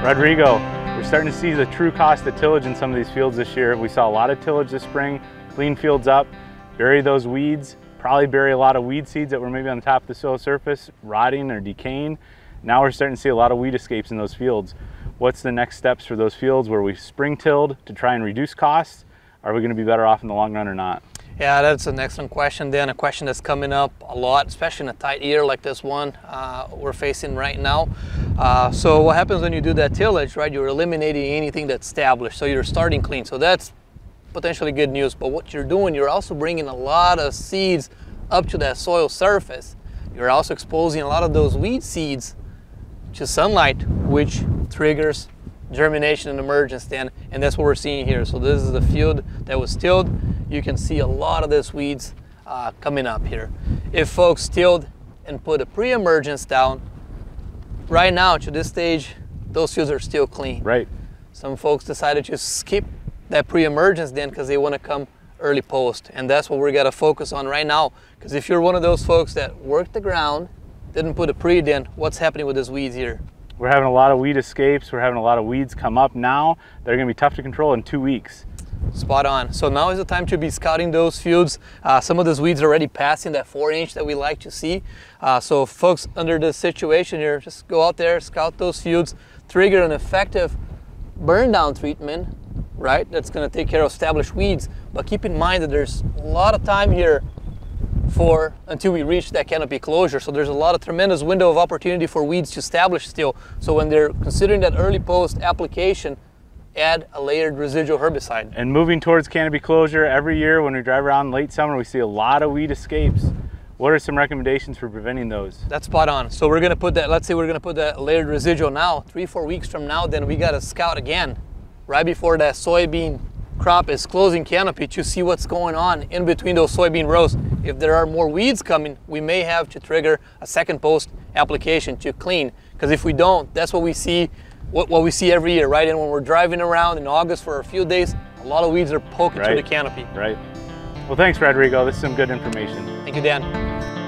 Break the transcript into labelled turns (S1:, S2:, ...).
S1: Rodrigo, we're starting to see the true cost of tillage in some of these fields this year. We saw a lot of tillage this spring, clean fields up, bury those weeds, probably bury a lot of weed seeds that were maybe on the top of the soil surface, rotting or decaying. Now we're starting to see a lot of weed escapes in those fields. What's the next steps for those fields where we spring tilled to try and reduce costs? Are we going to be better off in the long run or not?
S2: Yeah, that's an excellent question, Dan. A question that's coming up a lot, especially in a tight year like this one we're facing right now. So what happens when you do that tillage, right? You're eliminating anything that's established, so you're starting clean. So that's potentially good news. But what you're doing, you're also bringing a lot of seeds up to that soil surface. You're also exposing a lot of those weed seeds to sunlight, which triggers germination and emergence, Dan, and that's what we're seeing here. So this is the field that was tilled. You can see a lot of these weeds coming up here. If folks tilled and put a pre-emergence down, right now to this stage, those fields are still clean.
S1: Right.
S2: Some folks decided to skip that pre-emergence then because they want to come early post, and that's what we got to focus on right now. Because if you're one of those folks that worked the ground, didn't put a pre, then what's happening with these weeds here?
S1: We're having a lot of weed escapes. We're having a lot of weeds come up now. They're going to be tough to control in 2 weeks.
S2: Spot on. So now is the time to be scouting those fields. Some of those weeds are already passing that 4-inch that we like to see. So folks under this situation here, just go out there, scout those fields, trigger an effective burn down treatment, right? That's going to take care of established weeds. But keep in mind that there's a lot of time here until we reach that canopy closure. So there's a lot of tremendous window of opportunity for weeds to establish still. So when they're considering that early post application, add a layered residual herbicide.
S1: And moving towards canopy closure, every year when we drive around late summer, we see a lot of weed escapes. What are some recommendations for preventing those?
S2: That's spot on. So we're gonna put that, let's say we're gonna put that layered residual now, 3-4 weeks from now, then we gotta scout again, right before that soybean crop is closing canopy to see what's going on in between those soybean rows. If there are more weeds coming, we may have to trigger a second post application to clean. Because if we don't, that's what we see, what we see every year, right? And when we're driving around in August for a few days, a lot of weeds are poking through the canopy.
S1: Right. Well, thanks, Rodrigo. This is some good information.
S2: Thank you, Dan.